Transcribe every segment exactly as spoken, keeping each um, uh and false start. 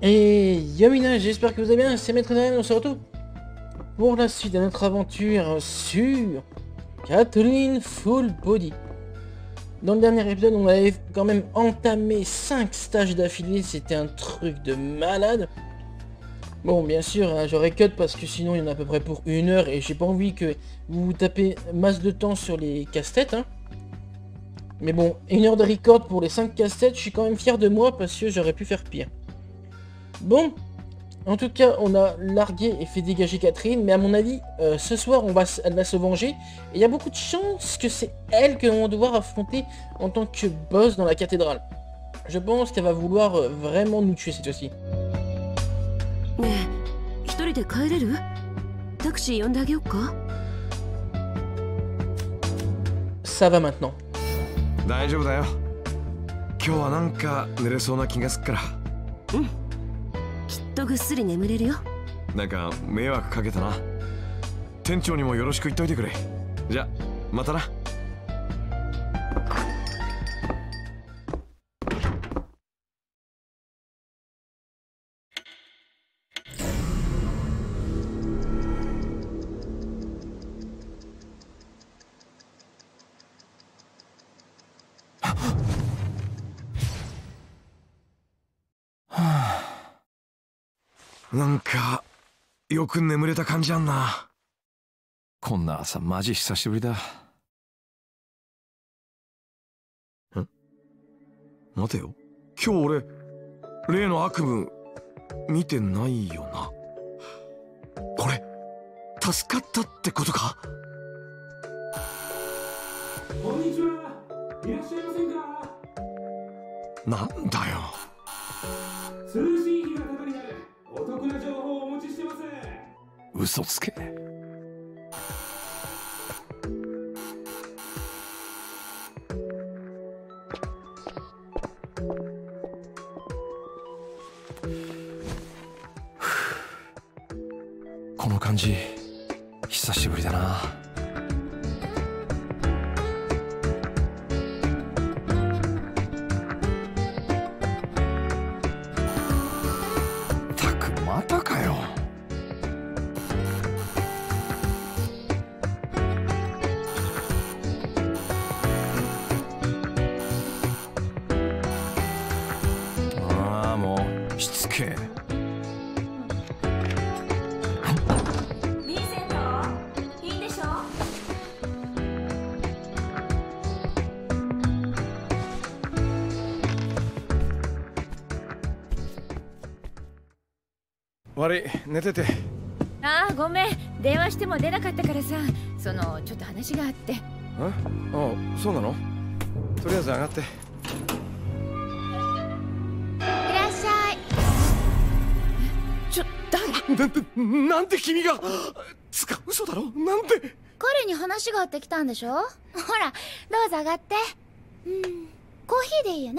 Et Yomina, j'espère que vous allez bien, c'est Maître Daniel, on se retrouve pour la suite de notre aventure sur Catherine Full Body. Dans le dernier épisode, on avait quand même entamé cinq stages d'affilée, c'était un truc de malade. Bon, bien sûr, hein, j'aurais cut parce que sinon il y en a à peu près pour une heure et j'ai pas envie que vous vous tapez masse de temps sur les casse-têtes. Hein. Mais bon, une heure de record pour les cinq casse-têtes, je suis quand même fier de moi parce que j'aurais pu faire pire. Bon, en tout cas, on a largué et fait dégager Catherine, mais à mon avis, euh, ce soir, on va, elle va se venger. Et il y a beaucoup de chances que c'est elle que l'on va devoir affronter en tant que boss dans la cathédrale. Je pense qu'elle va vouloir euh, vraiment nous tuer cette fois-ci. Ça va maintenant. 大丈夫だよ。今日はなんか寝れそうな気がすっから。うん。きっとぐっすり眠れるよ。なんか迷惑かけたな。店長にもよろしく言っといてくれ。じゃ、またな。なんかよく眠れた感じあんな。こんな朝マジ久しぶりだ。ん？待てよ、今日俺例の悪夢見てないよな。これ助かったってことか？ こんにちは、いらっしゃいませんか？ なんだよ。 通信費が高になるお得な情報をお持ちしてます。 嘘つけ。この感じ久しぶりだな。 悪い、寝てて。 ああ、ごめん、電話しても出なかったからさ、そのちょっと話があって。 ああ、そうなの？とりあえず上がって。いらっしゃい。ちょ、誰？ なんで、なんで君が？つか、嘘だろ？なんで？ 彼に話があってきたんでしょ？ほら、どうぞ上がって。うん、コーヒーでいいよね。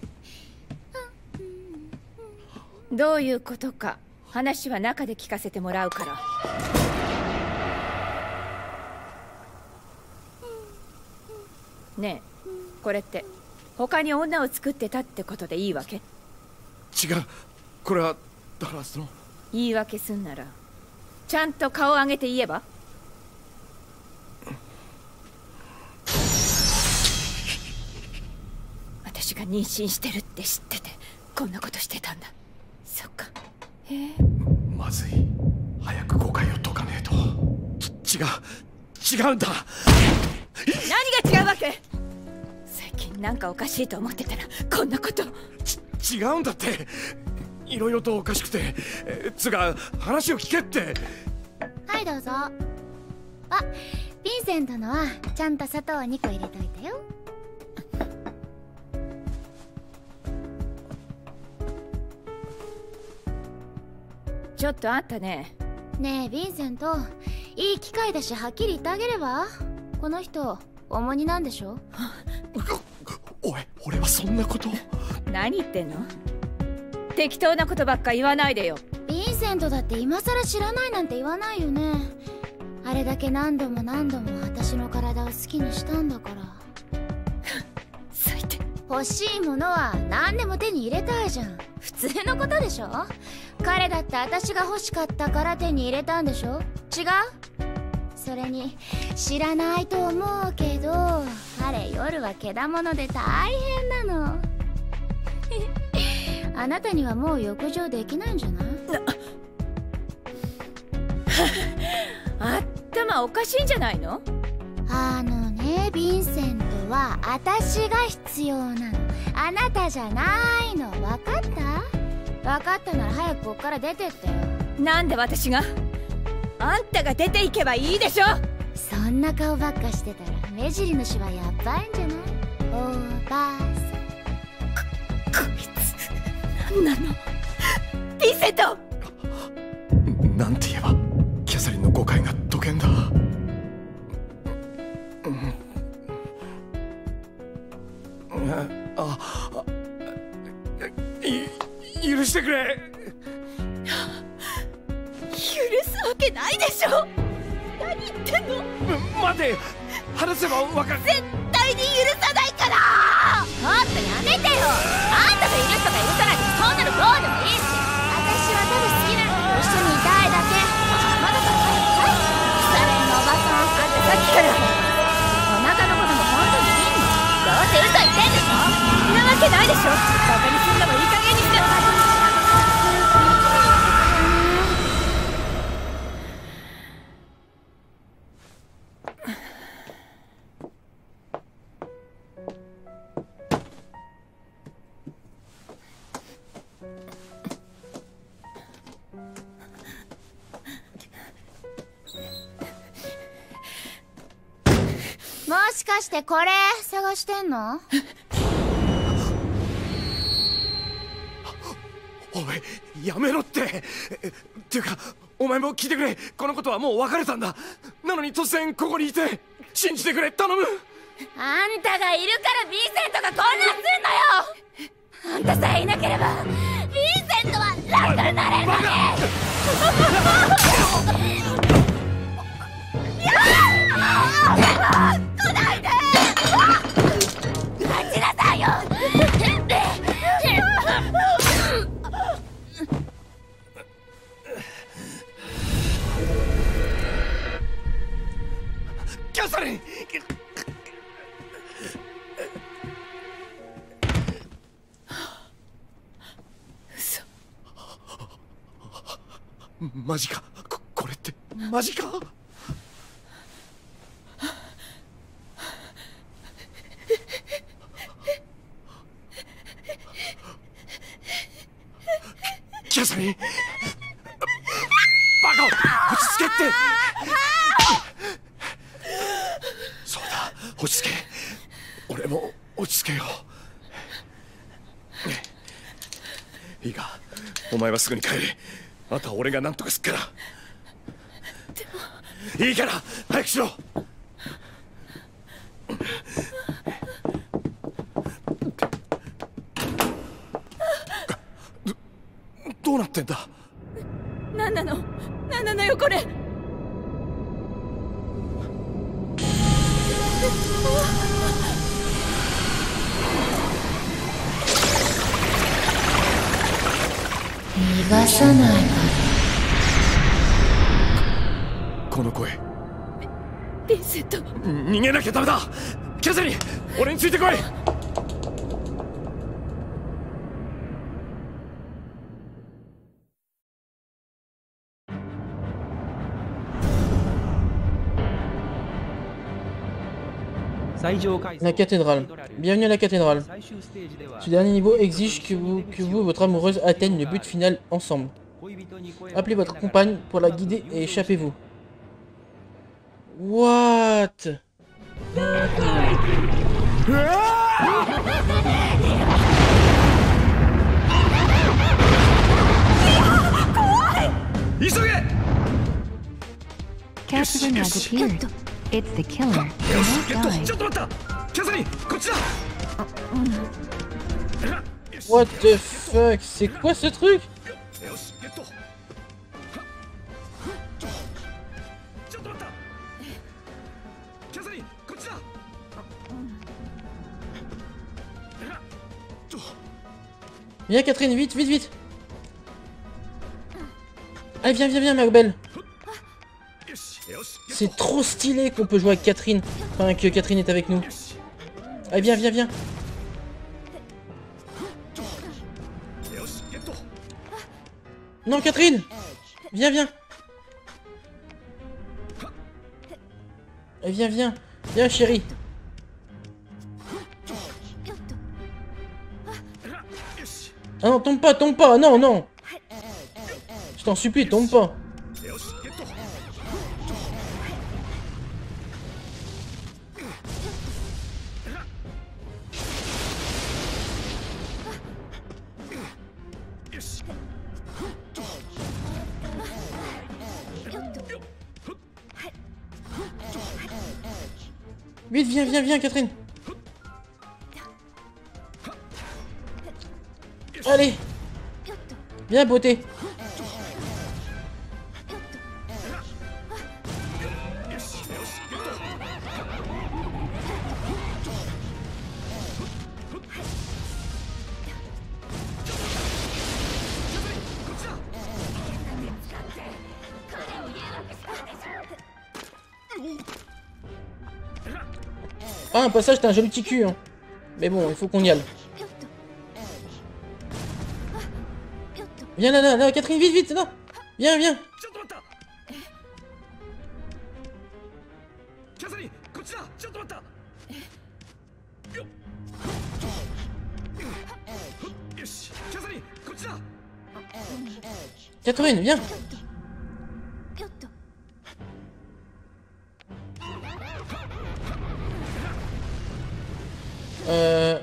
どういうことか話は中で聞かせてもらうから。ねえ、これって他に女を作ってたってことでいいわけ？ 違う、これはだからその言い訳すんならちゃんと顔を上げて言えば？私が妊娠してるって知っててこんなことしてたんだ。そっか。へえ、 まずい、早く誤解を解かねえと。ち違う違うんだ。 何が違うわけ？最近なんかおかしいと思ってたらこんなこと。 ち違うんだって。いろいろとおかしくて、えつが話を聞けって。 はいどうぞ。あ、ヴィンセントのはちゃんと砂糖をにこ入れといたよ。 ちょっとあったね。 ねえヴィンセント、いい機会だしはっきり言ってあげれば？この人重荷なんでしょ？ おい、俺はそんなこと。 何言ってんの？適当なことばっか言わないでよ。 ヴィンセントだって今さら知らないなんて言わないよね。あれだけ何度も何度も私の体を好きにしたんだから。 最低。 欲しいものは何でも手に入れたいじゃん。 普通のことでしょ。彼だって私が欲しかったから手に入れたんでしょ。違う？それに知らないと思うけど、彼夜はけだもので大変なの。あなたにはもう浴場できないんじゃない？ 頭おかしいんじゃないの？ あのね、ヴィンセントは私が必要なの。あなたじゃないの。分かった？分かったなら早くこっから出てってよ。 なんで私が？あんたが出ていけばいいでしょ。 そんな顔ばっかしてたら目尻のシワやばいんじゃない？おばあさん。 こいつ何なの？ヴィンセント！ なんて言えばキャサリンの誤解が解けんだ。ああ、い許してくれ。 許すわけないでしょ。何言ってんの？ 待て、話せばわかる。 絶対に許さないから。 ちょっとやめてよ。あんたが許すとか許さないとかそんなのどうでもいいし、私はただ好きな人と一緒にいたいだけ。まだだからはいキサレンのおばさん。あんたさっきからお腹のことも本当にいいの？どうせ嘘言ってんでしょ。 んなわけないでしょ。バカにすんのもいい加減にして。 もしかしてこれ探してんの？ おい、やめろって。っていうかお前も聞いてくれ。このことはもう別れたんだ。なのに突然ここにいて。信じてくれ、頼む。 あんたがいるからヴィンセントがこんなんすんのよ。あんたさえいなければヴィンセントは楽になれるのに。来ないで。待ちなさいよ。 キャサリン。 嘘。 マジか。こ、これってマジか。キャサリン、バカ、落ち着けって。そうだ、落ち着け。俺も落ち着けよう。いいか、お前はすぐに帰れ。あとは俺が何とかすっから。 でもいいいから早くしろ。ど、どうなってんだ。 何なの？何なのよこれ。 逃がさないから。 この声。 ヴィンセント。 逃げなきゃダメだ。キャサリン、俺についてこい。 La cathédrale. Bienvenue à la cathédrale. Ce dernier niveau exige que vous, que vous et votre amoureuse atteignent le but final ensemble. Appelez votre compagne pour la guider et échappez-vous. What? Catherine has appeared. It's the killer. He won't die. ちょっと待った。キャサリン、こっちだ。 What the fuck? C'est quoi ce truc? よし、ゲット。ちょっと待った。キャサリン、こっちだ。 Viens Catherine, vite, vite, vite. Allez, viens, viens, viens, ma belle. C'est trop stylé qu'on peut jouer avec Catherine. Enfin, que Catherine est avec nous. Allez, viens, viens, viens. Non, Catherine. Viens, viens. Allez, viens, viens. Viens, chérie. Ah non, tombe pas, tombe pas. Non, non. Je t'en supplie, tombe pas. Vite, viens, viens, viens, Catherine. Allez. Viens, beauté. Ah, un passage, t'as un joli petit cul, hein. Mais bon, il faut qu'on y aille. Viens là, là, là, Catherine, vite, vite, non. Viens, viens. Catherine, viens. Euh...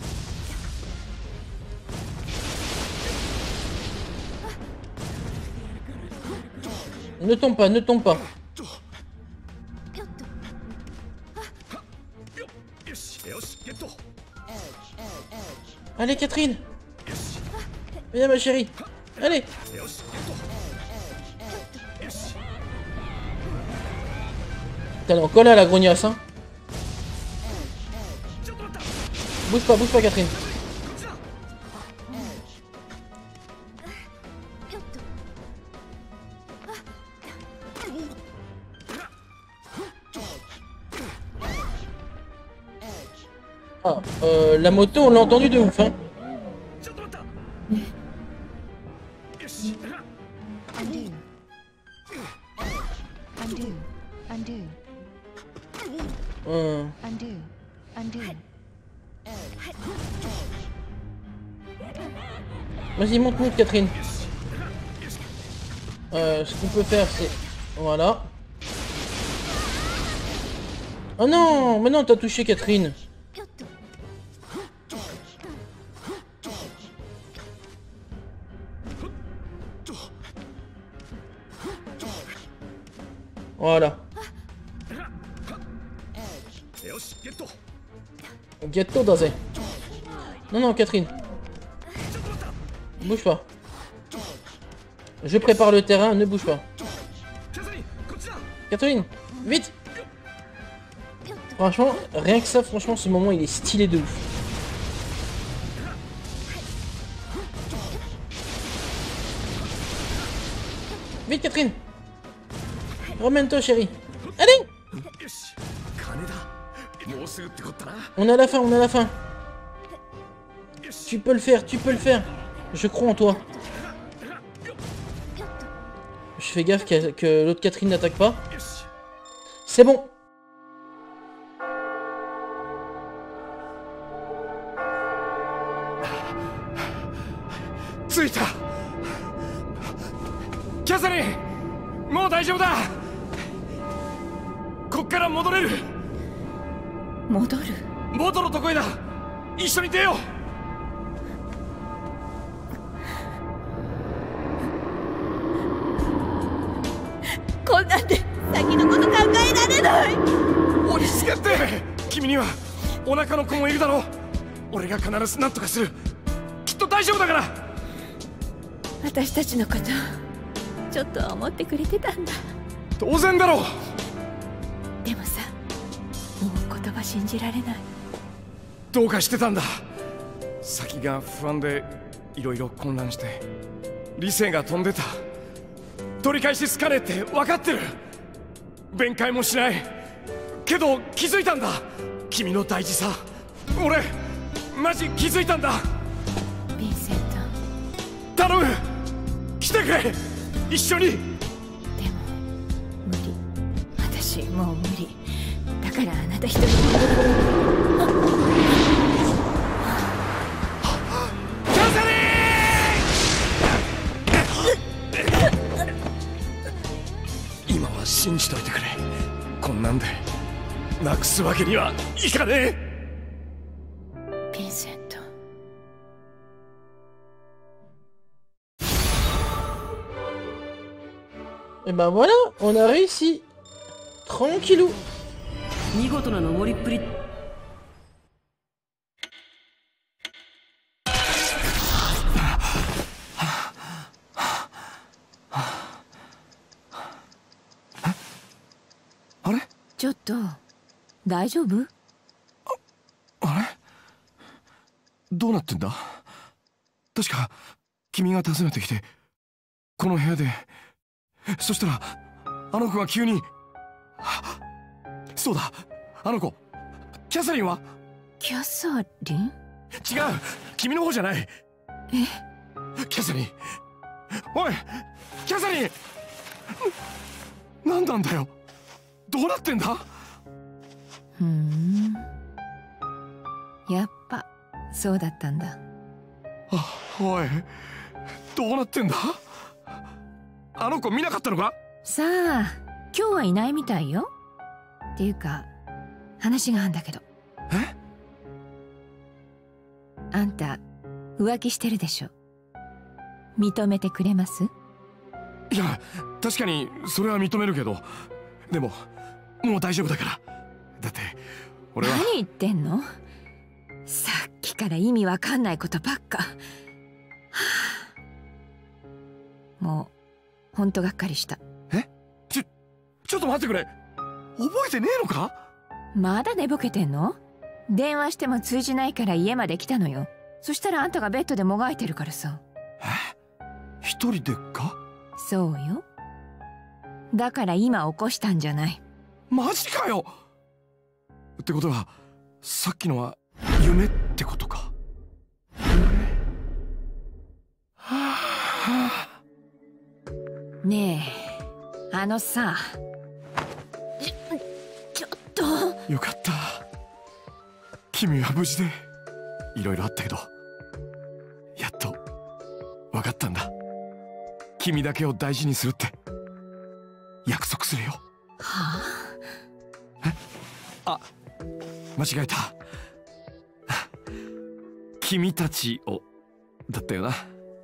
Ne tombe pas, ne tombe pas. Allez, Catherine. Viens, ma chérie. Allez. T'es encore là, la grognasse, hein. Bouge pas, bouge pas, Catherine. Ah, euh, la moto, on l'a entendu de ouf, hein. Undo. Undo. Undo. Euh... Undo. Undo. Vas-y, monte, monte, Catherine. Euh, ce qu'on peut faire, c'est... Voilà. Oh non, mais non, t'as touché Catherine. Voilà. Ghetto d'azé. Non, non, Catherine. Bouge pas. Je prépare le terrain, ne bouge pas. Catherine, vite. Franchement, rien que ça, franchement, ce moment, il est stylé de ouf. Vite, Catherine. Remène-toi, chérie. Allez. On a la fin, on a la fin. Tu peux le faire, tu peux le faire. Je crois en toi. Je fais gaffe que, que l'autre Catherine n'attaque pas. C'est bon. Catherine, もう大丈夫だ。こっから戻れる。 戻る。 元のとこへだ。一緒に出よう。 こんなんで先のこと考えられない。 落ち着けって。君にはお腹の子もいるだろう。俺が必ず何とかする。きっと大丈夫だから。 私たちのことちょっとは思ってくれてたんだ。 当然だろう。 でもさ、もう言葉信じられない。 どうかしてたんだ。先が不安でいろいろ混乱して理性が飛んでた。取り返しつかねえって分かってる。弁解もしないけど気づいたんだ、君の大事さ。俺マジ気づいたんだ。 ヴィンセント頼む、来てくれ一緒に。 ト。でも無理、私もう無理だから、あなた一人で。 キャサリーン今は信じといてくれ。こんなんでなくすわけにはいかねえ。 ヴィンセント。 Et ben voilà, on a réussi. Tranquillou. 見事な登りっぷり。 あれ？ ちょっと大丈夫？ あれ？どうなってんだ？確か君が訪ねてきてこの部屋で、そしたらあの子が急に。そうだ、あの子キャサリンは？ キャサリン？ 違う、君の方じゃない。 え？ キャサリン、おいキャサリン、何なんだよ、どうなってんだ？ ふん、やっぱそうだったんだ。 あ、おいどうなってんだ？あの子見なかったのか？ さあ、今日はいないみたいよ。っていうか話があんだけど。 え？ あんた浮気してるでしょ。認めてくれます？ いや、確かにそれは認めるけど、でももう大丈夫だから。だって俺は。 何言ってんの？さっきから意味わかんないことばっか。はあ、もうほんとがっかりした。 え？ちょ、ちょっと待ってくれ。覚えてねえのか？ まだ寝ぼけてんの？電話しても通じないから家まで来たのよ。そしたらあんたがベッドでもがいてるからさ。 え？一人でか？ そうよ。だから今起こしたんじゃない。 マジかよ。ってことはさっきのは夢ってことか。はあ、 ねえ、あのさ、ちょ、ちょっと。 よかった、君は無事で。いろいろあったけどやっと分かったんだ。君だけを大事にするって約束するよ。 はあ？え？あ、間違えた。君たちをだったよな。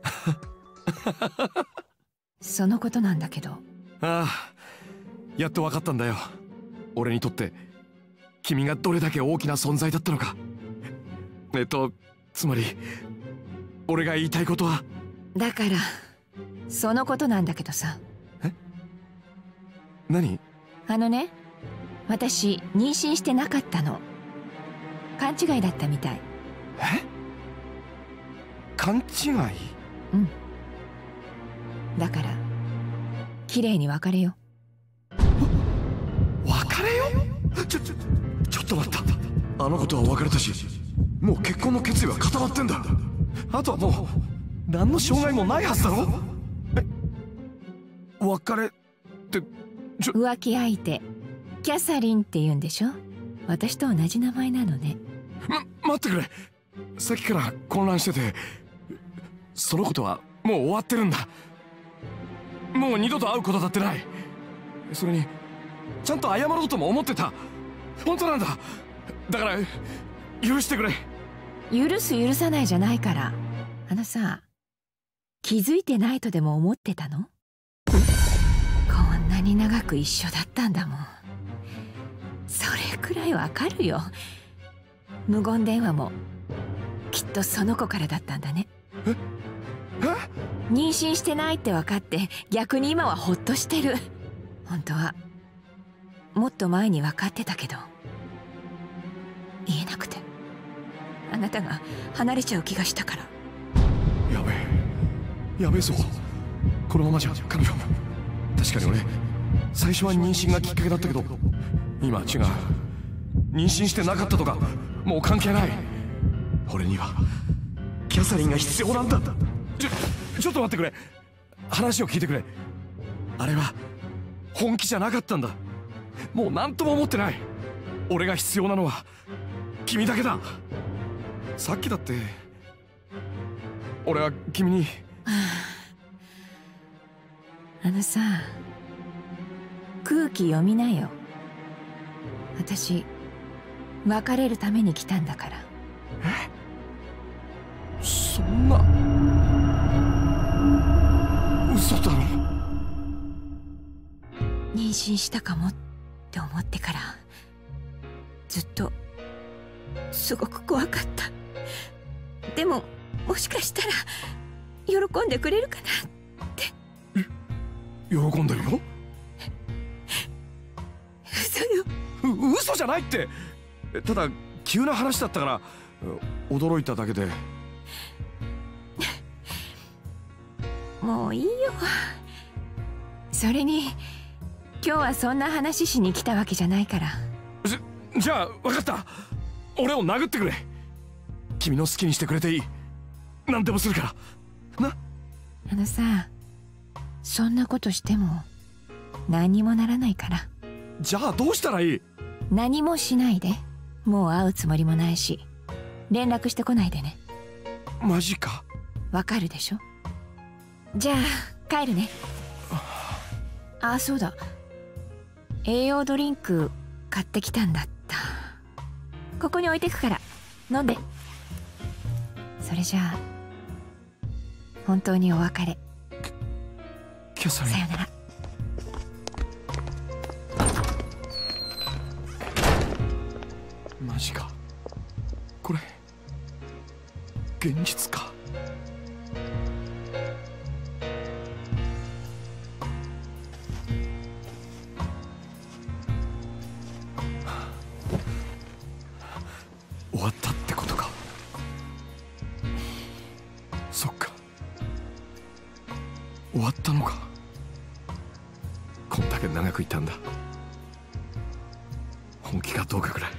そのことなんだけど。 ああ、やっと分かったんだよ。俺にとって君がどれだけ大きな存在だったのか。えっとつまり俺が言いたいことは。 だからそのことなんだけどさ。 え？何？ あのね、私妊娠してなかったの。勘違いだったみたい。 え？勘違い？ うん。だから綺麗に別れよう。別れよう？ちょちょちょっと待った。あの子とは別れたし、もう結婚の決意は固まってんだ。あとはもう何の障害もないはずだろ。え？別れってちょ。 浮気相手キャサリンって言うんでしょ。私と同じ名前なのね。 ま、待ってくれ。さっきから混乱してて、そのことはもう終わってるんだ。もう二度と会うことだってない。それにちゃんと謝ろうとも思ってた。本当なんだ。だから許してくれ。 許す許さないじゃないから。あのさ、気づいてないとでも思ってたの？こんなに長く一緒だったんだもん。それくらいわかるよ。無言電話もきっとその子からだったんだね。 え？え？ 妊娠してないって分かって逆に今はホッとしてる。本当はもっと前に分かってたけど言えなくて、あなたが離れちゃう気がしたから。 やべえ、 やべえぞ。このままじゃ彼女。確かに俺最初は妊娠がきっかけだったけど、今は違う。妊娠してなかったとかもう関係ない。俺にはキャサリンが必要なんだ。ちょちょっと待ってくれ。話を聞いてくれ。あれは本気じゃなかったんだ。もう何とも思ってない。俺が必要なのは君だけだ。さっきだって俺は君にあのさ、空気読みなよ。私別れるために来たんだから。 え、そんな嘘だろ。 妊娠したかもって思ってからずっとすごく怖かった。でももしかしたら喜んでくれるかなって。 喜んでるよ。 嘘よ。 う嘘じゃないって。ただ急な話だったから驚いただけで。 もういいよ。それに今日はそんな話しに来たわけじゃないから。 じ, じゃあ分かった。俺を殴ってくれ。君の好きにしてくれていい。何でもするからな。 あのさ、そんなことしても何にもならないから。 じゃあどうしたらいい。 何もしないで。もう会うつもりもないし連絡してこないでね。 マジか。 わかるでしょ。じゃあ帰るね。あ、そうだ、栄養ドリンク買ってきたんだった。ここに置いてくから飲んで。それじゃあ本当にお別れ。 キャサリン、 さよなら。 マジか。これ現実か。終わったってことか。そっか、終わったのか。こんだけ長くいたんだ。本気かどうかくらい。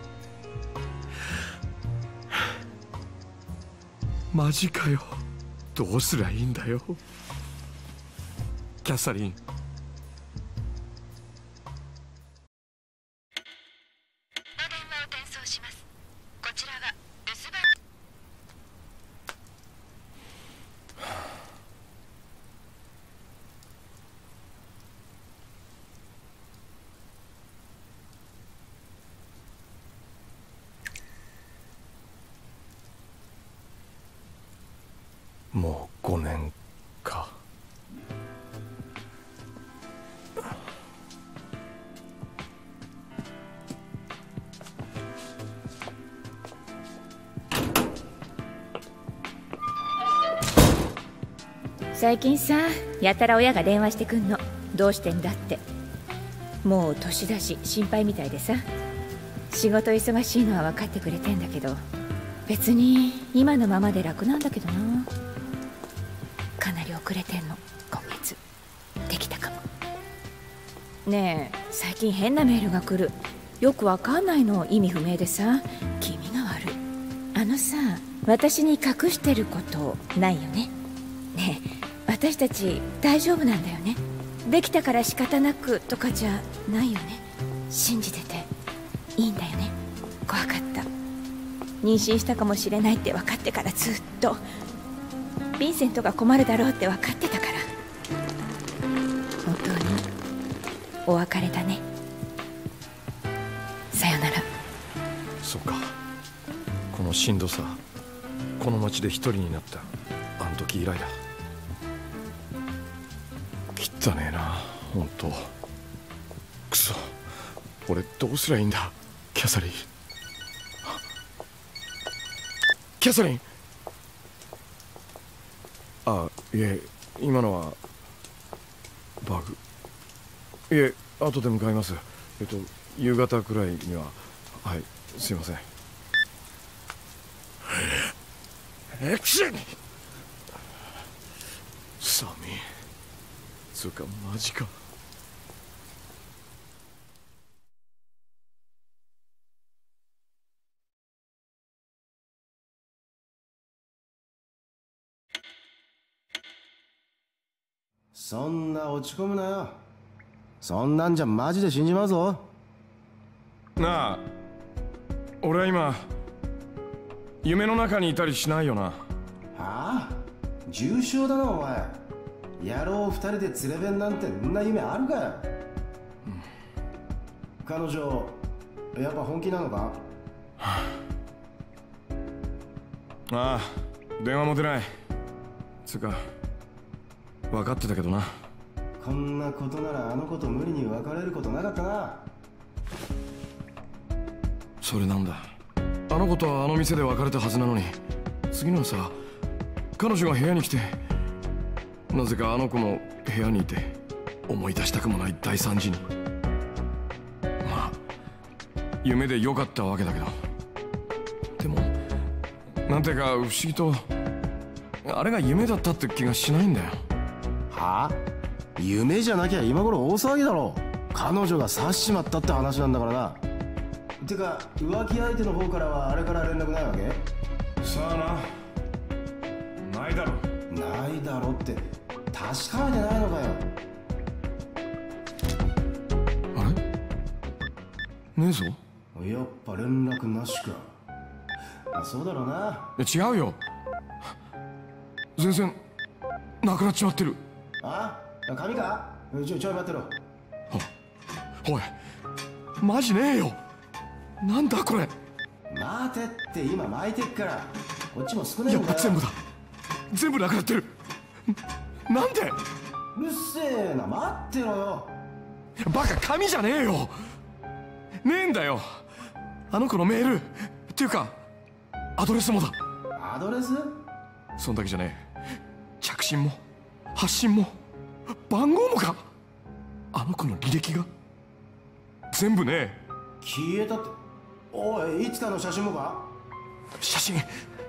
マジかよ。どうすりゃいいんだよキャサリン。もうごねんか。 最近さ、やたら親が電話してくんの。どうしてんだって。もう年だし心配みたいでさ。仕事忙しいのは分かってくれてんだけど、別に今のままで楽なんだけどな。かなり遅れてんの。今月できたかも。ねえ、最近変なメールが来る。よくわかんないの。意味不明でさ。気味が悪い。あのさ、私に隠してることないよね。ねえ、私たち大丈夫なんだよね。できたから仕方なくとかじゃないよね。信じてていいんだよね。怖かった。妊娠したかもしれないって分かってからずっと。ヴィンセントが困るだろうって分かってたから。本当にお別れだね。さよなら。 そうか、このしんどさ、この町で一人になったあの時以来だ。汚ねえな、本当。クソ、俺どうすりゃいいんだ。キャサリン、キャサリン。あ、いえ、今のはバグ。いえ、後で向かいます。えっと夕方くらいには。はい、すいません。エクシン、 サミつうかマジか。 そんな落ち込むなよ。そんなんじゃマジで死んじまうぞ。 なあ、俺は今夢の中にいたりしないよな。はあ？重症だなお前。野郎二人で連れ弁なんてんな夢あるかよ。うん、彼女やっぱ本気なのか？はあ、ああ、電話も出ない。つうか分かってたけどな。 こんなことならあの子と無理に別れることなかったな。 それなんだ。あの子とはあの店で別れたはずなのに、次の朝彼女が部屋に来て、なぜかあの子も部屋にいて、思い出したくもない大惨事に。まあ夢でよかったわけだけど、でもなんていうか不思議とあれが夢だったって気がしないんだよ。 はあ？夢じゃなきゃ今頃大騒ぎだろ。彼女が刺しちまったって話なんだからな。てか浮気相手の方からはあれから連絡ないわけ？ さあな、ないだろ。 ないだろって確かめてないのかよ。 あれ？ねえぞ。 やっぱ連絡なしか。あ、そうだろうな。 違うよ、全然なくなっちまってる。 あ？髪か？ちょ、ちょい待ってろ。 おい、マジねえよ。なんだこれ。 待てって今巻いてっから。こっちも少ないんだよ。 やっぱ全部だ。全部なくなってる。なんで？ うっせえな、待ってろよ。 バカ、紙じゃねえよ。ねえんだよ、あの子のメールっていうかアドレスもだ。 アドレス？ そんだけじゃねえ、着信も発信も番号もか。あの子の履歴が全部ねえ。 消えたって？おい、いつかの写真もか？ 写真ね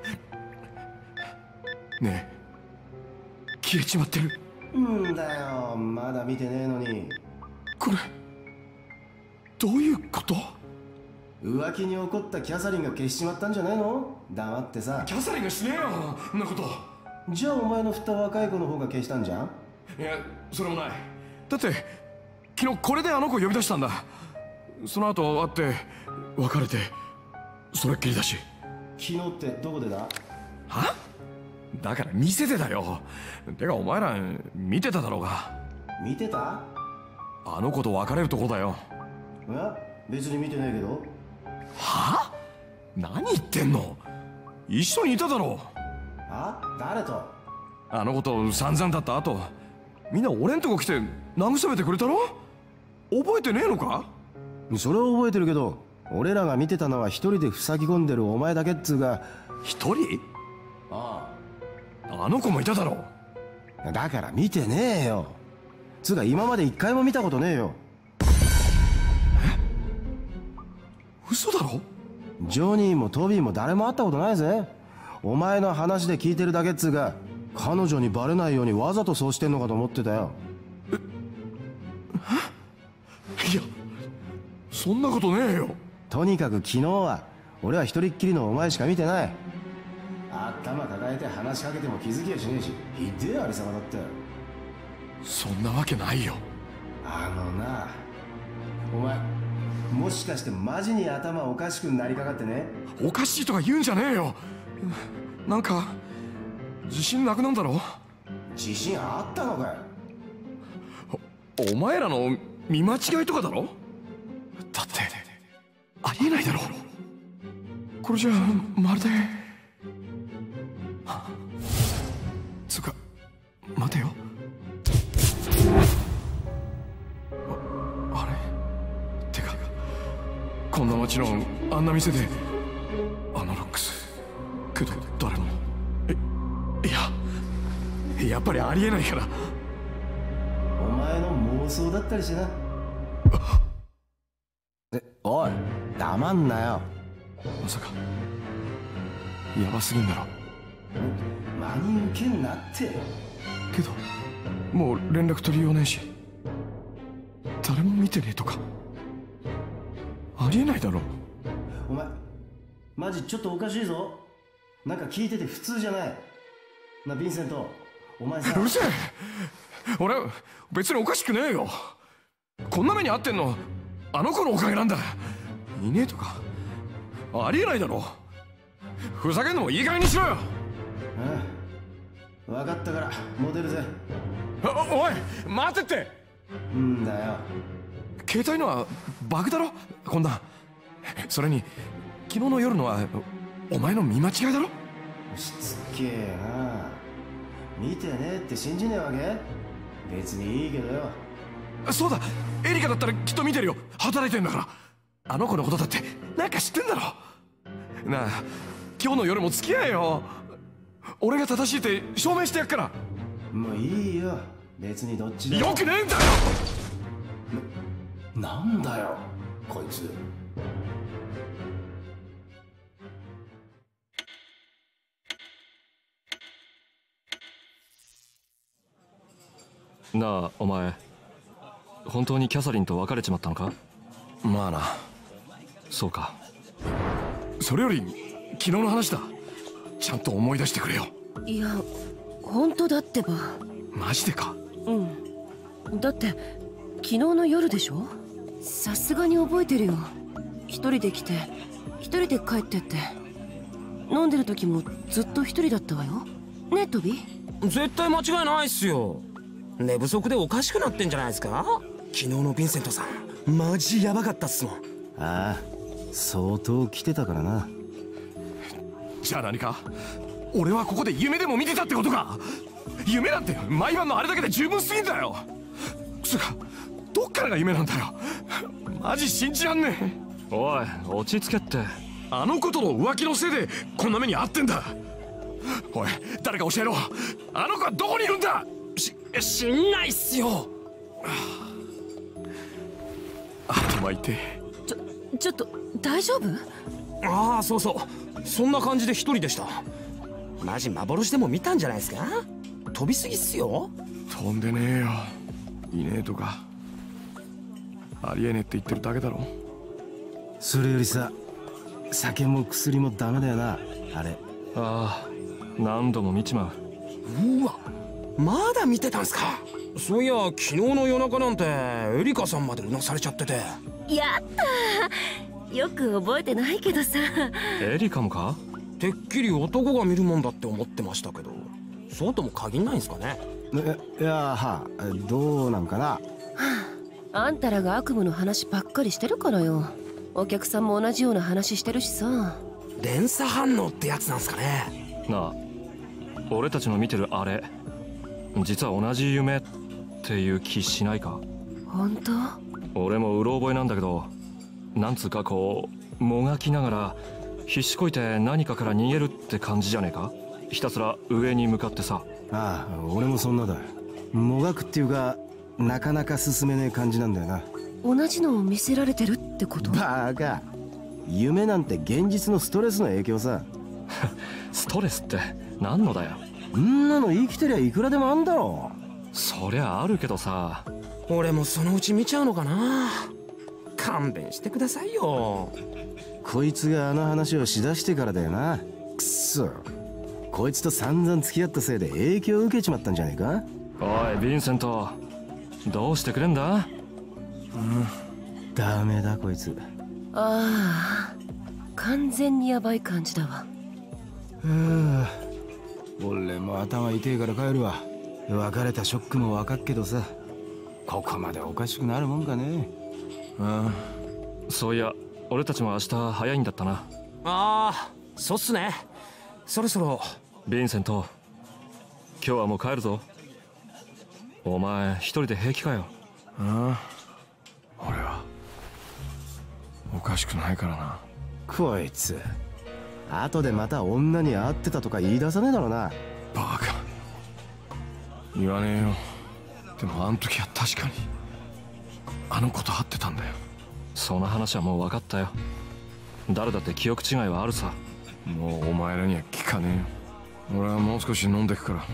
え、消えちまってる。 んだよ、まだ見てねえのに。 これどういうこと？ 浮気に怒ったキャサリンが消しちまったんじゃないの？黙ってさ。 キャサリンがしねえよ、そんなこと。 じゃあお前の振った若い子の方が消したんじゃん？ いや、それもない。だって昨日これであの子呼び出したんだ。その後会って別れてそれっきりだし。 昨日ってどこでだ？ は？だから店でだよ。てかお前ら見てただろうが。 見てた？ あの子と別れるとこだよ。 いや別に見てないけど。 は？何言ってんの？一緒にいただろう。 あ？誰と？ あの子と散々だった後、みんな俺んとこ来て慰めてくれたろ？覚えてねえのか？ それは覚えてるけど、俺らが見てたのは一人で塞ぎ込んでるお前だけっつうが。 一人？ ああ。あの子もいただろう。だから見てねえよ。つうか今まで一回も見たことねえよ。 え？嘘だろ？ ジョニーもトビーも誰も会ったことないぜ。お前の話で聞いてるだけっつうが、彼女にバレないようにわざとそうしてんのかと思ってたよ。 え？いや、そんなことねえよ。 とにかく昨日は俺は一人っきりのお前しか見てない。頭抱えて話しかけても気づきやしねえし、ひでえありさまだったよ。 そんなわけないよ。 あのな、お前もしかしてマジに頭おかしくなりかかってね？ おかしいとか言うんじゃねえよ。なんか自信なくなんだろ？ 自信あったのかよ。 お、お前らの見間違いとかだろ？だってありえないだろ。これじゃまるで。つうか待てよ。あ、あれてかこんな街のあんな店であのロックスけど誰も。え、いややっぱりありえないから。 お前の妄想だったりしてな。え、おい黙んなよ。 まさかヤバすぎんだろ。 真に受けんなって。 けどもう連絡取りようねえし、誰も見てねえとかありえないだろ。 お前マジちょっとおかしいぞ。なんか聞いてて普通じゃないな。ヴィンセント、お前さ。 うるせえ、俺別におかしくねえよ。こんな目に遭ってんのあの子のおかげなんだ。いねえとかありえないだろ。ふざけんのもいい加減にしろよ。 うん、分かったからモテるぜ。 おおい待ってって。 んだよ、 携帯のはバグだろこんな。それに昨日の夜のはお前の見間違いだろ。 しつけえな。見てねえって信じねえわけ。別にいいけどよ。 そうだ、エリカだったらきっと見てるよ。働いてんだから。あの子のことだってなんか知ってんだろ。なあ今日の夜も付き合えよ。俺が正しいって証明してやっから。 もういいよ、別にどっちでも。よくねえんだよ。 な、なんだよこいつ。 なあお前、本当にキャサリンと別れちまったのか。 まあな。 そうか。 それより昨日の話だ。ちゃんと思い出してくれよ。 いや本当だってば。 マジでか。 うんだって昨日の夜でしょ。さすがに覚えてるよ。一人で来て一人で帰ってって。飲んでる時もずっと一人だったわよねえトビ。 絶対間違いないっすよ。寝不足でおかしくなってんじゃないですか。昨日のヴィンセントさんマジヤバかったっすもん。 ああ相当来てたからな。 じゃあ何か俺はここで夢でも見てたってことか。夢なんて毎晩のあれだけで十分すぎんだよ。つうかどっからが夢なんだよ。マジ信じらんねえ。おい落ち着けって。 あの子との浮気のせいでこんな目に遭ってんだ。おい誰か教えろ。あの子はどこにいるんだ。 し知んないっすよ。 頭痛い。 ちょちょっと大丈夫。 ああそうそう、そんな感じで一人でした。マジ幻でも見たんじゃないですか。飛びすぎっすよ。 飛んでねえよ。いねえとかありえねえって言ってるだけだろ。 それよりさ、酒も薬もダメだよなあれ。 ああ何度も見ちまう。うわまだ見てたんすか。そういや昨日の夜中なんてエリカさんまでうなされちゃってて。 やったー、よく覚えてないけどさ。 エリカもか。 てっきり男が見るもんだって思ってましたけど、そうとも限んないんすかね。 いやはあどうなんかな。はあ、あんたらが悪夢の話ばっかりしてるからよ。お客さんも同じような話してるしさ。 連鎖反応ってやつなんすかね。 なあ俺たちの見てるあれ実は同じ夢っていう気しないか。 本当？ 俺もうろ覚えなんだけど、なんつうかこうもがきながら必死こいて何かから逃げるって感じじゃねえか。ひたすら上に向かってさ。 ああ俺もそんなだ。もがくっていうかなかなか進めねえ感じなんだよな。 同じのを見せられてるってこと？ バカ、夢なんて現実のストレスの影響さ。 ストレスって何のだよ。 んなの生きてりゃいくらでもあんだろ。 そりゃあるけどさ。 俺もそのうち見ちゃうのかな。勘弁してくださいよ。 こいつがあの話をしだしてからだよな。くそ、こいつと散々付き合ったせいで影響を受けちまったんじゃねえか。 おいヴィンセントどうしてくれんだ。 うん、ダメだこいつ。 ああ完全にヤバい感じだわ。 はあ、俺も頭痛いから帰るわ。別れたショックもわかっけどさ、ここまでおかしくなるもんかね。 ああそういや俺たちも明日早いんだったな。 ああそうっすね。そろそろ。 ヴィンセント今日はもう帰るぞ。お前一人で平気かよ。 ああ俺はおかしくないからな。 こいつ後でまた女に会ってたとか言い出さねえだろうな。 バカ言わねえよ。でもあの時は確かにあの子と会ってたんだよ。 その話はもう分かったよ。誰だって記憶違いはあるさ。 もうお前らには聞かねえよ。俺はもう少し飲んでくから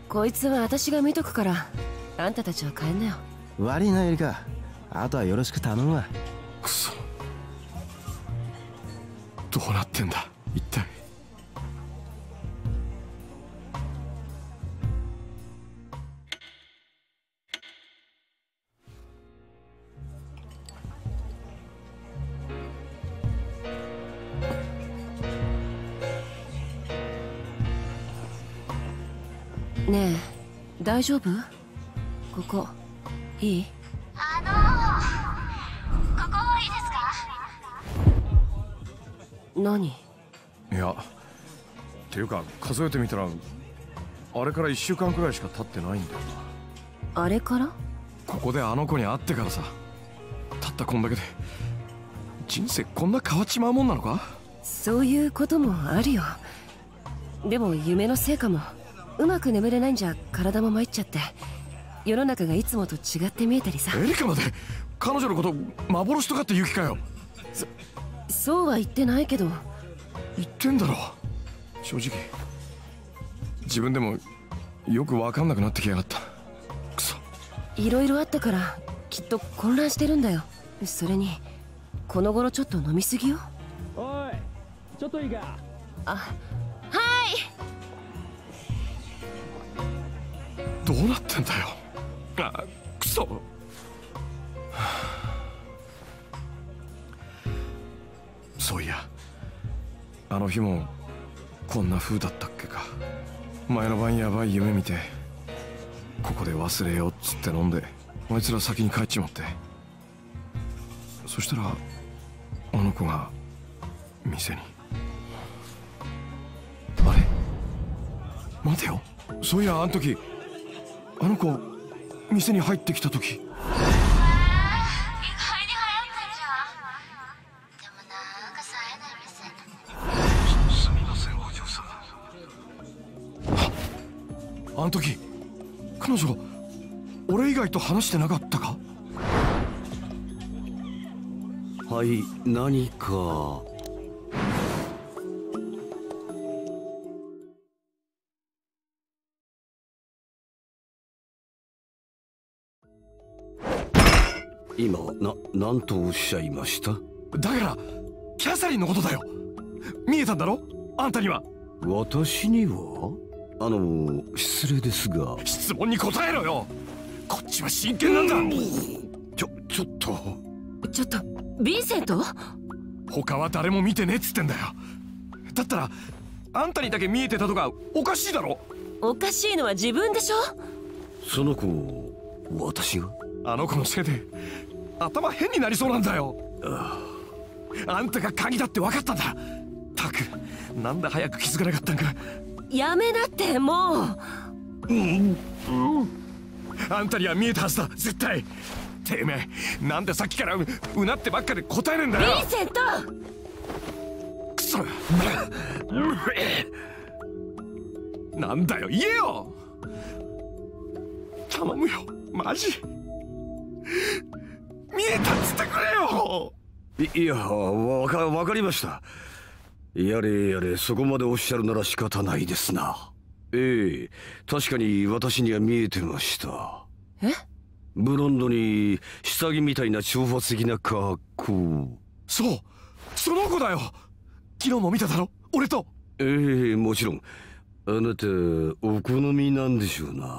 こいつは私が見とくから、あんたたちは帰んなよ。 悪いなエリカ、あとはよろしく頼むわ。 くそ、どうなってんだ一体。 ねえ、大丈夫？ここいい？ あのー、ここいいですか？ 何？ いや、っていうか数えてみたらあれからいっしゅうかんくらいしか経ってないんだよな。あれから？ ここであの子に会ってからさ、たったこんだけで人生こんな変わっちまうもんなのか？ そういうこともあるよ。でも夢のせいかも。うまく眠れないんじゃ体も参っちゃって、世の中がいつもと違って見えたりさ。 エリカまで彼女のこと幻とかって言う気かよ。 そそうは言ってないけど。 言ってんだろ。正直自分でもよく分かんなくなってきやがった。くそ、 いろいろあったからきっと混乱してるんだよ。それにこの頃ちょっと飲みすぎよ。 おい、ちょっといいか？ あ、はい。 どうなってんだよ。あ、くそ。そういや、あの日もこんな風だったっけか。前の晩やばい夢見て、ここで忘れようっつって飲んで、あいつら先に帰っちまって、そしたらあの子が店に。あれ、待てよ、そういやあの時あの子店に入ってきた時。 意外に流行ってんじゃん。でもなんか冴えない店。 すみませんお嬢さん。あの時彼女俺以外と話してなかったか？ はい、何か。今な、何とおっしゃいました？ だからキャサリンのことだよ。見えたんだろあんたには。 私には？あの失礼ですが。 質問に答えろよ。こっちは真剣なんだ。 ちょちょっとちょっとヴィンセント？ 他は誰も見てねえっつってんだよ。だったらあんたにだけ見えてたとかおかしいだろ。 おかしいのは自分でしょ。その子を私が？ あの子のせいで頭変になりそうなんだよ。ああ、あんたが鍵だって分かったんだ。たく、なんで早く気づかなかったんか。 やめなってもう、 うんうん、あんたには見えたはずだ絶対。てめえなんでさっきからう、うなってばっかで答えるんだよ。 ヴィンセント。 くそなんだよ言えよ。頼むよマジ。見えたっつってくれよ。 い, いやわか、わかりました。やれやれ、そこまでおっしゃるなら仕方ないですな。ええ、確かに私には見えてました。 え？ ブロンドに下着みたいな長髪的な格好。 そう、その子だよ。昨日も見ただろ俺と。 ええ、もちろん。あなたお好みなんでしょうな。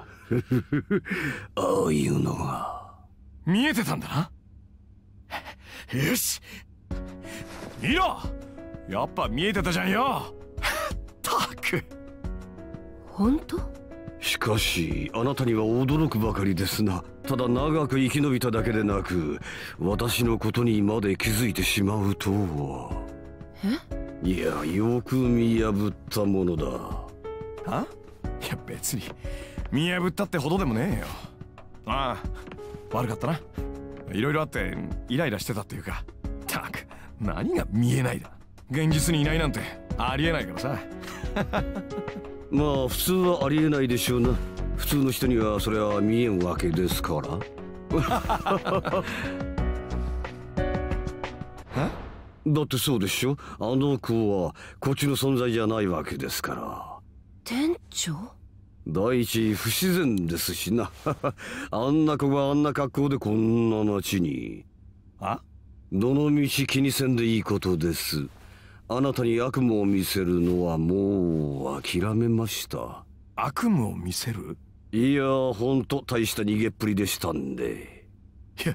ああいうのが見えてたんだな。よし見ろ、やっぱ見えてたじゃんよ。たく。 本当？ しかしあなたには驚くばかりですな。ただ長く生き延びただけでなく、私のことにまで気づいてしまうとは。 え？ いや、よく見破ったものだ。 は？いや別に見破ったってほどでもねえよ。ああ、悪かったな。いろいろあってイライラしてたっていうか。たく、何が見えないだ。現実にいないなんてありえないからさ。 まあ普通はありえないでしょうな。普通の人にはそれは見えんわけですから。だってそうでしょ。あの子はこっちの存在じゃないわけですから。 店長？ 第一不自然ですしな。あんな子があんな格好でこんな町に。 あ？ どの道気にせんでいいことです。あなたに悪夢を見せるのはもう諦めました。 悪夢を見せる？ いや、ほんと大した逃げっぷりでしたんで。 いや、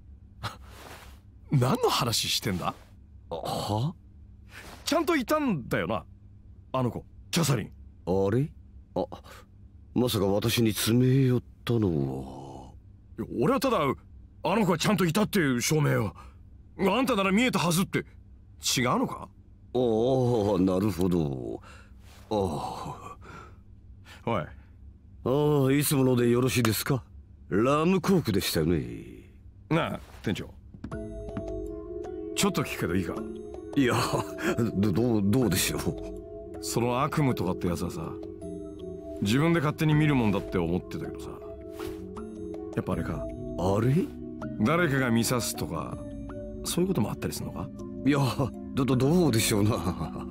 何の話してんだ？ は？ ちゃんといたんだよな、あの子、キャサリン。 あれ？あ、まさか私に詰め寄ったのは。俺はただ、あの子はちゃんといたっていう証明を。あんたなら見えたはずって。違うのか？ ああ、なるほど。ああ。おい。 ああ、いつものでよろしいですか？ラムコークでしたよね。 なあ、店長。ちょっと聞くけどいいか？ いや、ど、どう、どうでしょう。 その悪夢とかってやつはさ、自分で勝手に見るもんだって思ってたけどさ、やっぱあれか？ あれ？ 誰かが見さすとか、そういうこともあったりするのか？ いや、ど、ど、どうでしょうな。 どう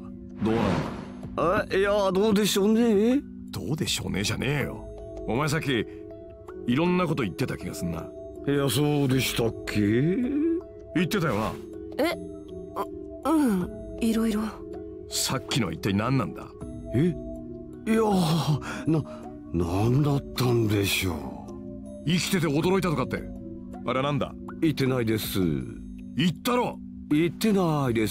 なんだ？あ、いや、どうでしょうね。 どうでしょうねじゃねえよ。お前さっきいろんなこと言ってた気がすんな。 いや、そうでしたっけ？ 言ってたよな。 え、う、うん、いろいろ。 さっきのは一体何なんだ？ え？いや、な、なんだったんでしょう。生きてて驚いたとかって、あれはなんだ？ 言ってないです。 言ったろ？ 言ってないです。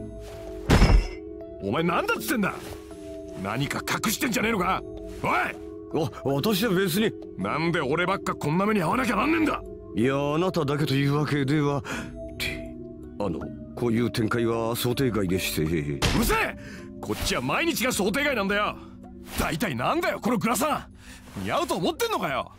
お前なんだっつってんだ？何か隠してんじゃねえのか？おい！ あ、私は別に。 なんで俺ばっかこんな目に遭わなきゃなんねえんだ？ いや、あなただけというわけでは。あの、こういう展開は想定外でして。うるせえ！こっちは毎日が想定外なんだよ。大体なんだよこのグラサン。似合うと思ってんのかよ。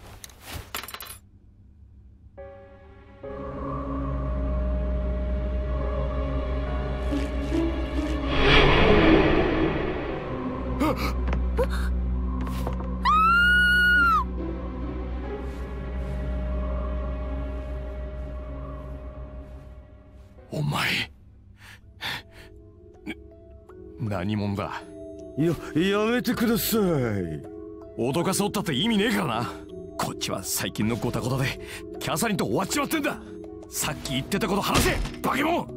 お前何者だ？ いや、やめてください。 脅かそうったって意味ねえからな。こっちは最近のゴタゴタでキャサリンと終わっちまってんだ。さっき言ってたこと話せ、バケモン。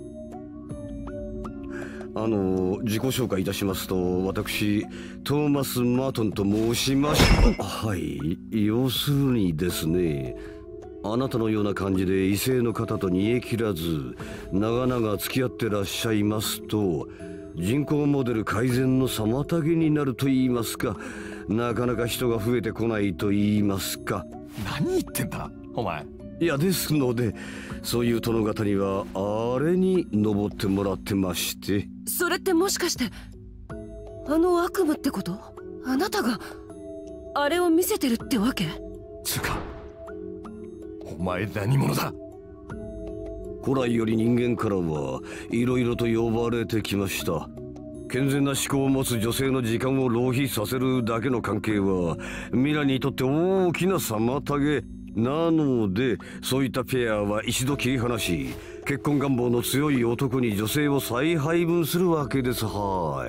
あの、自己紹介いたしますと、私トーマス・マートンと申しましはい、要するにですね、あなたのような感じで異性の方と煮え切らず長々付き合ってらっしゃいますと、人口モデル改善の妨げになると言いますか、なかなか人が増えてこないと言いますか。 何言ってんだお前。 いや、ですのでそういう殿方にはあれに登ってもらってまして。 それってもしかしてあの悪夢ってこと？あなたがあれを見せてるってわけ？ つうかお前何者だ？ 古来より人間からはいろいろと呼ばれてきました。健全な思考を持つ女性の時間を浪費させるだけの関係は未来にとって大きな妨げなので、そういったペアは一度切り離し、結婚願望の強い男に女性を再配分するわけです。はい。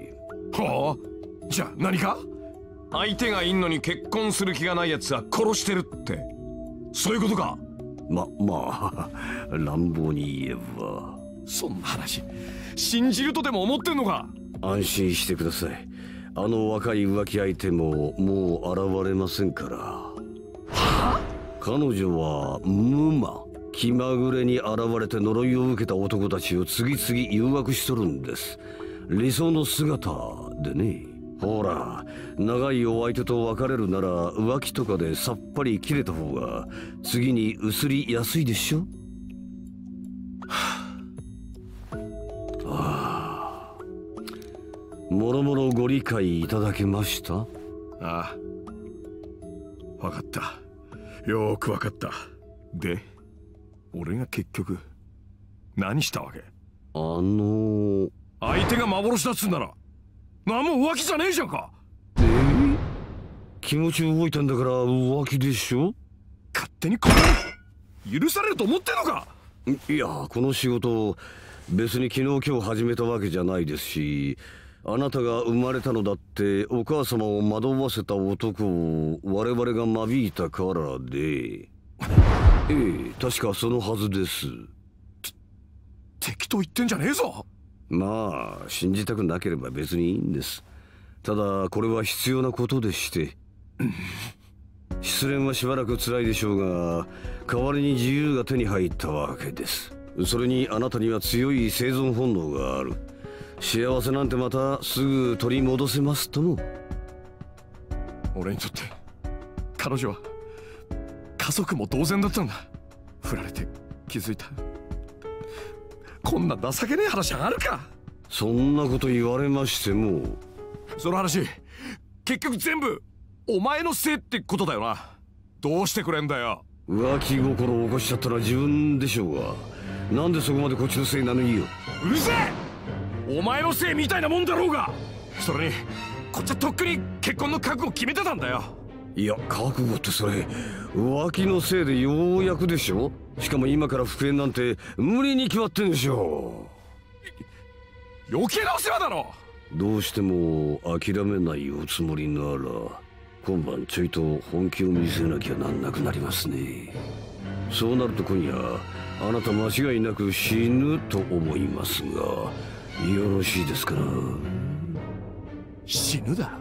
はあ？じゃあ何か？相手がいんのに結婚する気がないやつは殺してるって、そういうことか？ ま、まあ乱暴に言えば。 そんな話信じるとでも思ってんのか？ 安心してください。あの若い浮気相手ももう現れませんから。 はあ？ 彼女はムマ、気まぐれに現れて呪いを受けた男たちを次々誘惑しとるんです。理想の姿でね。ほら、長いお相手と別れるなら浮気とかでさっぱり切れた方が次に移りやすいでしょ。はあ、もろもろご理解いただけました？ ああ、分かった。よーく分かった。で、俺が結局何したわけ？ あのー、 相手が幻だっつうんなら何も浮気じゃねえじゃんか。 えー、気持ち動いたんだから浮気でしょ。 勝手にこれ許されると思ってんのか？ いや、この仕事別に昨日今日始めたわけじゃないですし、 あなたが生まれたのだってお母様を惑わせた男を我々が間引いたからで。ええ、確かそのはずです。 適当言ってんじゃねえぞ。 まあ信じたくなければ別にいいんです。ただこれは必要なことでして失恋はしばらく辛いでしょうが、代わりに自由が手に入ったわけです。それにあなたには強い生存本能がある。幸せなんてまたすぐ取り戻せますとも。 俺にとって彼女は家族も同然だったんだ。振られて気づいた。こんな情けねえ話あるか。 そんなこと言われましても。 その話結局全部お前のせいってことだよな。どうしてくれんだよ。 浮気心を起こしちゃったのは自分でしょうが、なんでそこまでこっちのせいなのよ。 うるせえ。お前のせいみたいなもんだろうが。それにこっちはとっくに結婚の覚悟決めてたんだよ。 いや覚悟ってそれ浮気のせいでようやくでしょ。しかも今から復縁なんて無理に決まってんでしょう。余計なお世話だろ。 どうしても諦めないおつもりなら今晩ちょいと本気を見せなきゃなんなくなりますね。そうなると今夜あなた間違いなく死ぬと思いますがよろしいですかな。 死ぬだ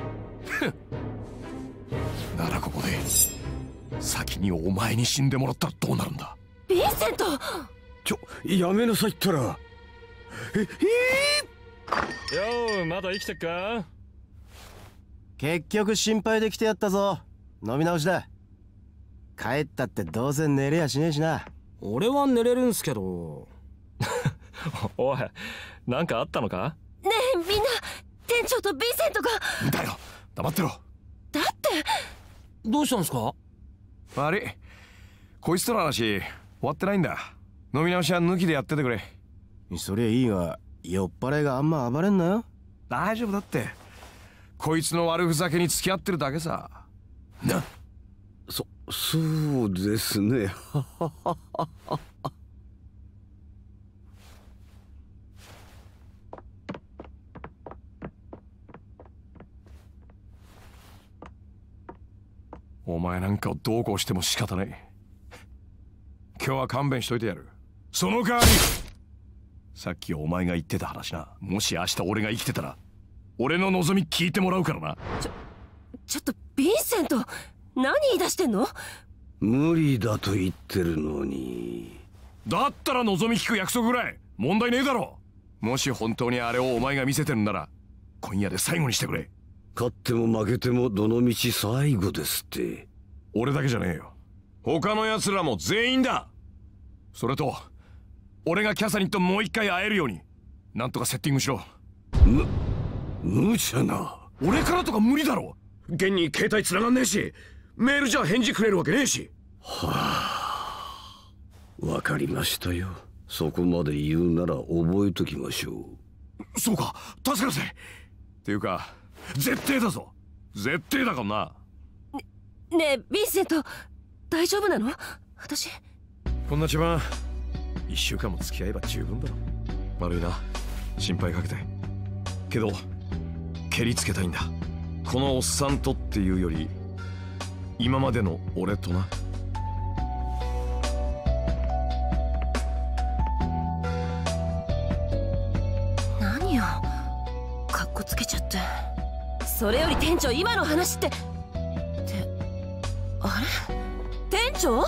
ならここで先にお前に死んでもらったらどうなるんだ。 ヴィンセント、 ちょやめなさいったら。ええー、ようまだ生きてっか。 結局心配で来てやったぞ。飲み直しだ。帰ったってどうせ寝れやしねえしな。 俺は寝れるんすけどおいなんかあったのか。 ねえみんな、店長とヴィンセントが。 だよ黙ってろ。 だってどうしたんすか。 悪い、こいつとの話終わってないんだ。飲み直しは抜きでやっててくれ。 そりゃいいが酔っ払いがあんま暴れんなよ。 大丈夫だって。こいつの悪ふざけに付き合ってるだけさ。なそそうですねお前なんかをどうこうしても仕方ない。今日は勘弁しといてやる。その代わりさっきお前が言ってた話な、もし明日俺が生きてたら俺の望み聞いてもらうからな。 ちょちょっとヴィンセント、何言い出してんの。 無理だと言ってるのに。 だったら望み聞く約束ぐらい問題ねえだろ。もし本当にあれをお前が見せてるんなら今夜で最後にしてくれ。 勝っても負けてもどの道最後ですって。 俺だけじゃねえよ、他の奴らも全員だ。それと俺がキャサリンともう一回会えるようになんとかセッティングしろ。 む無茶な。 俺からとか無理だろ。現に携帯繋がんねえし、メールじゃ返事くれるわけねえし。 はあ、わかりましたよ。そこまで言うなら覚えときましょう。そうか、助かるぜ。っていうか絶対だぞ。絶対だからな。 ねねえヴィンセント、大丈夫なの。私こんな自慢一週間も付き合えば十分だろ。悪いな、心配かけて。けど蹴りつけたいんだ。このおっさんとっていうより今までの俺とな。 何よかっこつけちゃって。それより店長、今の話ってってあれ店長。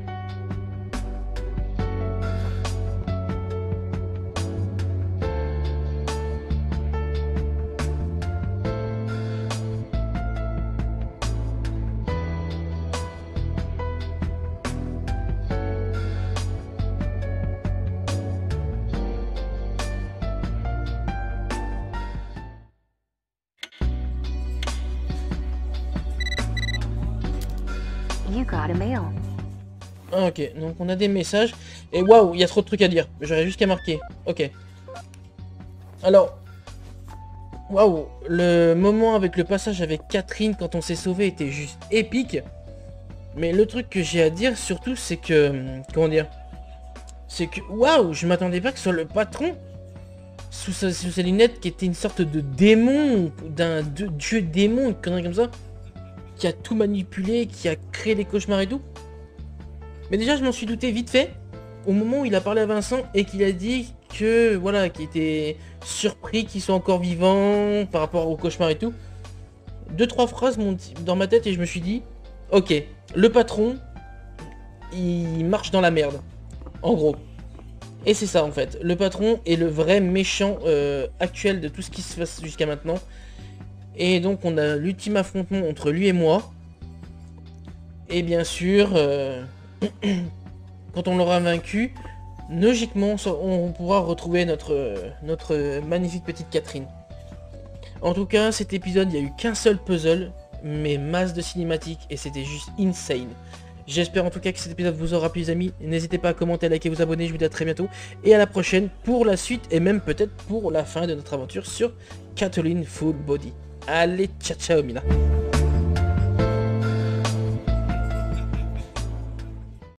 Ah, ok, donc on a des messages. Et waouh, il y a trop de trucs à dire. J'aurais juste qu'à marquer. Ok. Alors. Waouh, le moment avec le passage avec Catherine quand on s'est sauvé était juste épique. Mais le truc que j'ai à dire surtout, c'est que... Comment dire? C'est que... Waouh, je m'attendais pas que ce soit le patron sous sa, sous sa lunette, qui était une sorte de démon, d'un de, dieu démon, une connerie comme ça, qui a tout manipulé, qui a créé des cauchemars et tout. Mais déjà, je m'en suis douté vite fait, au moment où il a parlé à Vincent et qu'il a dit que, voilà, qu'il était surpris qu'ils soient encore vivants par rapport aux cauchemars et tout. Deux, trois phrases m'ont dans ma tête et je me suis dit, ok, le patron, il marche dans la merde, en gros. Et c'est ça en fait, le patron est le vrai méchant euh, actuel de tout ce qui se passe jusqu'à maintenant. Et donc on a l'ultime affrontement entre lui et moi. Et bien sûr, euh, quand on l'aura vaincu, logiquement on pourra retrouver notre, notre magnifique petite Catherine. En tout cas, cet épisode, il n'y a eu qu'un seul puzzle, mais masse de cinématiques et c'était juste insane. J'espère en tout cas que cet épisode vous aura plu les amis. N'hésitez pas à commenter, à liker, vous abonner. Je vous dis à très bientôt. Et à la prochaine pour la suite et même peut-être pour la fin de notre aventure sur Kathleen Full Body. Allez, ciao ciao Mina.